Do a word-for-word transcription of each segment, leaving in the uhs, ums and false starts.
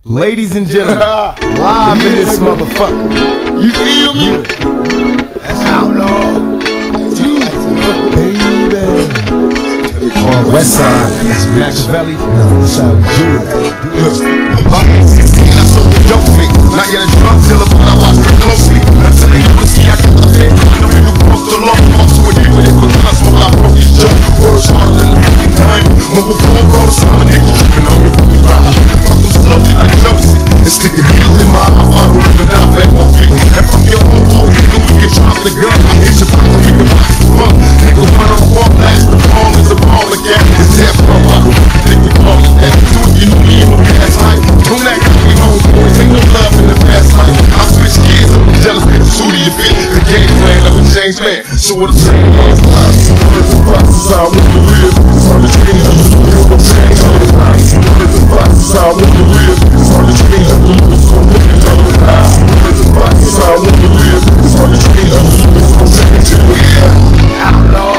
Ladies and gentlemen, live in this motherfucker. You feel me? That's Outlaw. Baby. On Westside, Machiavelli. That's how we do it. Look, I'm sixteen, I sold the dope flick. Not yet a drug dealer, but I watch her closely. Until they never see I got the head. I know you broke the law, I'm so a deal with it, but that's what I broke this joke. Words harder than the fucking time. When we're going roll, some of niggas tripping on me. Fuck them slowly like Josie. And stick a needle in my eye, I'm ripping down back my feet. And from your own boy, nigga, we can drop the gun. I hit your pocket, we can watch the run. Nigga, run on the wall, blast the ball, is a ball again. It's Deathrow, I think we call it that. Do it, you know me in my past life. Don't act like we homeboys, ain't no love in the past life. I switch gears, I'm jealous, man, the suit of your fit. The game plan of a changed man. So what I'm saying is, words and process, I want to live. It's hard to change, I'm just real, I'm saying all the time. Words and process, I want to live. It's hard to change, I'm just real, so I'm looking all the time. Words and process, I want to live. It's hard to change, I'm just real, so I'm saying yeah. Outlaw.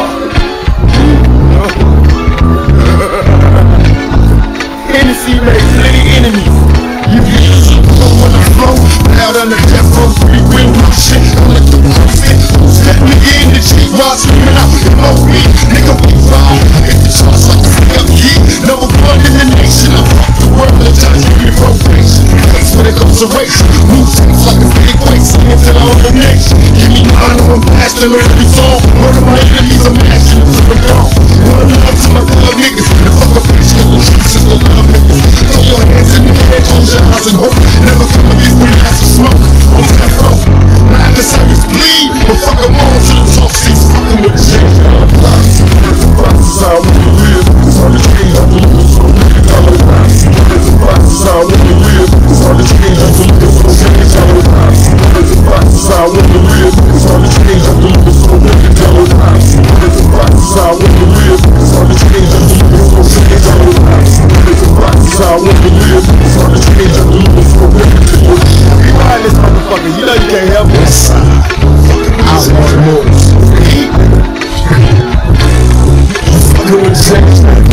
Hennessy makes plenty enemies. You get go on the flow, out on the Deathrow, free win my shit. Don't let the world fit. Step nigga in the Jeep while screaming out, M O B, nigga we ride. Hit the charts like a scale key. Number one in the nation. I fuck the world and try to give me probation. Thanks when it comes to race. Move things like a big waste until I own the nation. Give me nine on passion on every song. Murder my enemies, I'm mashing them to the bone. One love to my love niggas. The fuck up bitch, cause the streets is the love niggas. Throw your hands in the air, close your eyes and hope. Never come against me, that's a smoke. On that road. Now the circus bleed, but fuck them all to the talk seats. Fucking with the shit. Words and process, I want to live. It's hard to change, I'm losing, so I'm looking all the time. Words and process, I want to live. It's hard to change, I'm losing, so I'm looking all the time. Words and process, I want to live. It's hard to change, I'm losing, so I'm looking all the time. Words and process, I want to live. It's hard to change, I'm losing, so I'm looking all the time. Words and process, I want to live. It's hard to change, I'm losing, so I'm looking all the time. We ride this motherfucker, you know you can't help it. Outlaw Immortalz. Fuckin' with the